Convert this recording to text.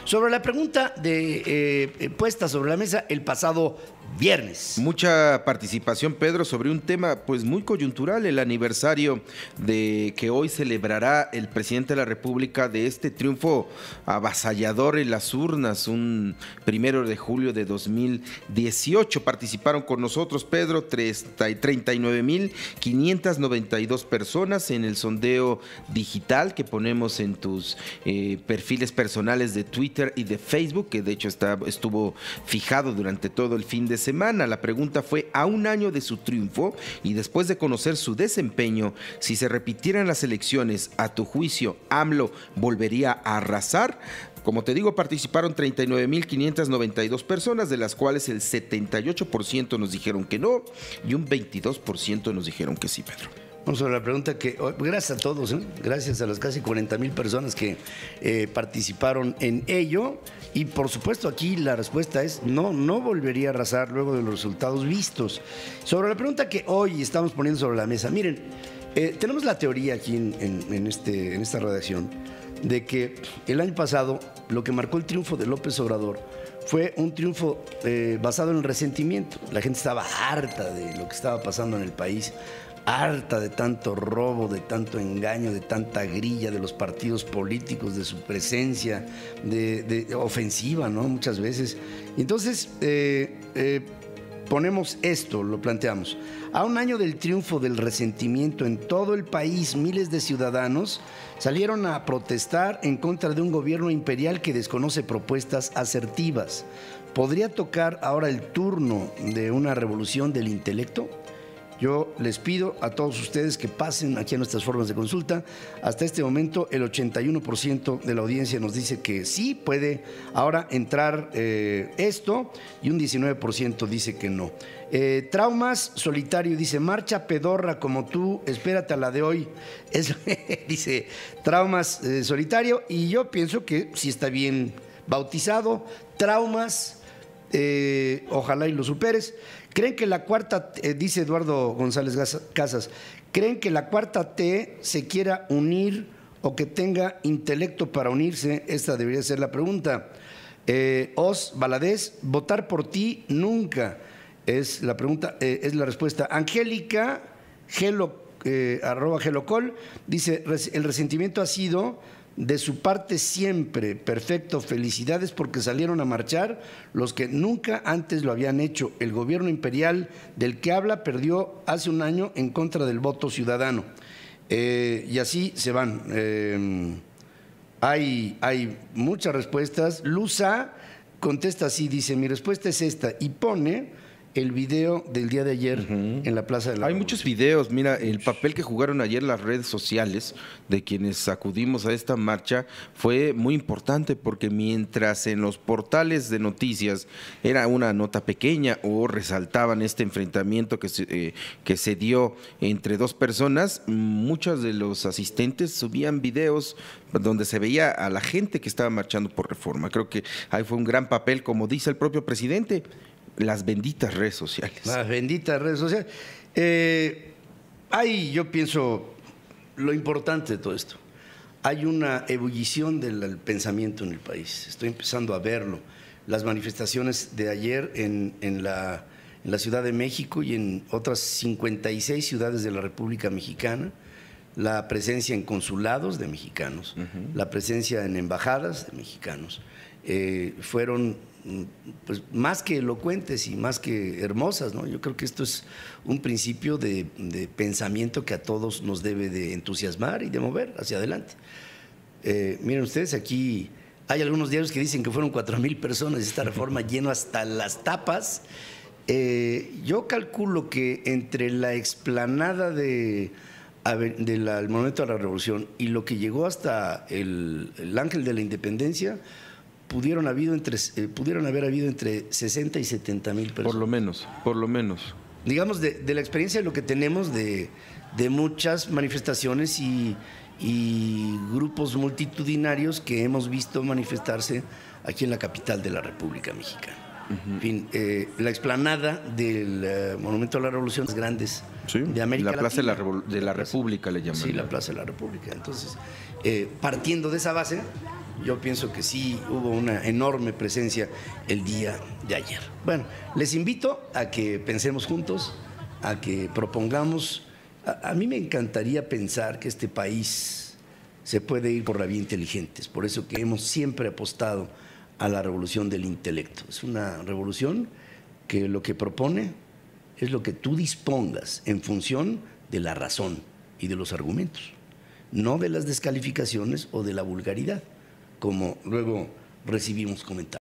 sobre la pregunta puesta sobre la mesa el pasado viernes. Mucha participación, Pedro, sobre un tema pues muy coyuntural, el aniversario de que hoy celebrará el presidente de la República de este triunfo avasallador en las urnas, un 1 de julio de 2018. Participaron con nosotros, Pedro, 39,592 personas en el sondeo digital que ponemos en tus perfiles personales de Twitter y de Facebook, que de hecho estuvo fijado durante todo el fin de semana. La pregunta fue: a un año de su triunfo y después de conocer su desempeño, si se repitieran las elecciones, a tu juicio, ¿AMLO volvería a arrasar? Como te digo, participaron 39,592 personas, de las cuales el 78% nos dijeron que no y un 22% nos dijeron que sí, Pedro. Vamos a la pregunta que, gracias a todos, gracias a las casi 40,000 personas que participaron en ello. Y por supuesto aquí la respuesta es no volvería a arrasar luego de los resultados vistos. Sobre la pregunta que hoy estamos poniendo sobre la mesa, miren, tenemos la teoría aquí en esta redacción de que el año pasado lo que marcó el triunfo de López Obrador fue un triunfo basado en el resentimiento. La gente estaba harta de lo que estaba pasando en el país, harta de tanto robo, de tanto engaño, de tanta grilla de los partidos políticos, de su presencia de ofensiva, ¿no? Muchas veces. Entonces, ponemos esto, lo planteamos. A un año del triunfo del resentimiento en todo el país, miles de ciudadanos salieron a protestar en contra de un gobierno imperial que desconoce propuestas asertivas. ¿Podría tocar ahora el turno de una revolución del intelecto? Yo les pido a todos ustedes que pasen aquí a nuestras formas de consulta. Hasta este momento el 81% de la audiencia nos dice que sí puede ahora entrar esto y un 19% dice que no. Traumas Solitario dice: marcha pedorra como tú, espérate a la de hoy. Dice Traumas Solitario, y yo pienso que sí está bien bautizado. Traumas, ojalá y lo superes. ¿Creen que la cuarta, dice Eduardo González Casas, creen que la cuarta T se quiera unir o que tenga intelecto para unirse? Esta debería ser la pregunta. Os Valadez, votar por ti nunca es la pregunta, es la respuesta. Angélica @Gelocol dice: el resentimiento ha sido de su parte siempre. Perfecto, felicidades porque salieron a marchar los que nunca antes lo habían hecho. El gobierno imperial del que habla perdió hace un año en contra del voto ciudadano. Y así se van. Hay muchas respuestas. Luza contesta así, dice: mi respuesta es esta, y pone el video del día de ayer en la Plaza de la Revolución. Hay muchos videos. Mira, el papel que jugaron ayer las redes sociales de quienes acudimos a esta marcha fue muy importante, porque mientras en los portales de noticias era una nota pequeña o resaltaban este enfrentamiento que se dio entre dos personas, muchos de los asistentes subían videos donde se veía a la gente que estaba marchando por Reforma. Creo que ahí fue un gran papel, como dice el propio presidente: las benditas redes sociales. Las benditas redes sociales. Yo pienso, lo importante de todo esto, hay una ebullición del pensamiento en el país. Estoy empezando a verlo. Las manifestaciones de ayer en la Ciudad de México y en otras 56 ciudades de la República Mexicana, la presencia en consulados de mexicanos, la presencia en embajadas de mexicanos, fueron pues más que elocuentes y más que hermosas, ¿no? Yo creo que esto es un principio de pensamiento que a todos nos debe de entusiasmar y de mover hacia adelante. Miren ustedes, aquí hay algunos diarios que dicen que fueron 4,000 personas y esta Reforma lleno hasta las tapas. Yo calculo que entre la explanada del Monumento a la Revolución y lo que llegó hasta el Ángel de la Independencia, pudieron haber habido entre 60 y 70,000 personas. Por lo menos. Digamos, de la experiencia de lo que tenemos de muchas manifestaciones y grupos multitudinarios que hemos visto manifestarse aquí en la capital de la República Mexicana. En fin, la explanada del Monumento a la Revolución es grandes de América Latina. La Plaza de la República le llaman. Sí, la Plaza de la República. Entonces, partiendo de esa base, yo pienso que sí hubo una enorme presencia el día de ayer. Bueno, les invito a que pensemos juntos, a que propongamos. A mí me encantaría pensar que este país se puede ir por la vía inteligente. Es por eso que hemos siempre apostado a la revolución del intelecto. Es una revolución que lo que propone es lo que tú dispongas en función de la razón y de los argumentos, no de las descalificaciones o de la vulgaridad, como luego recibimos comentarios.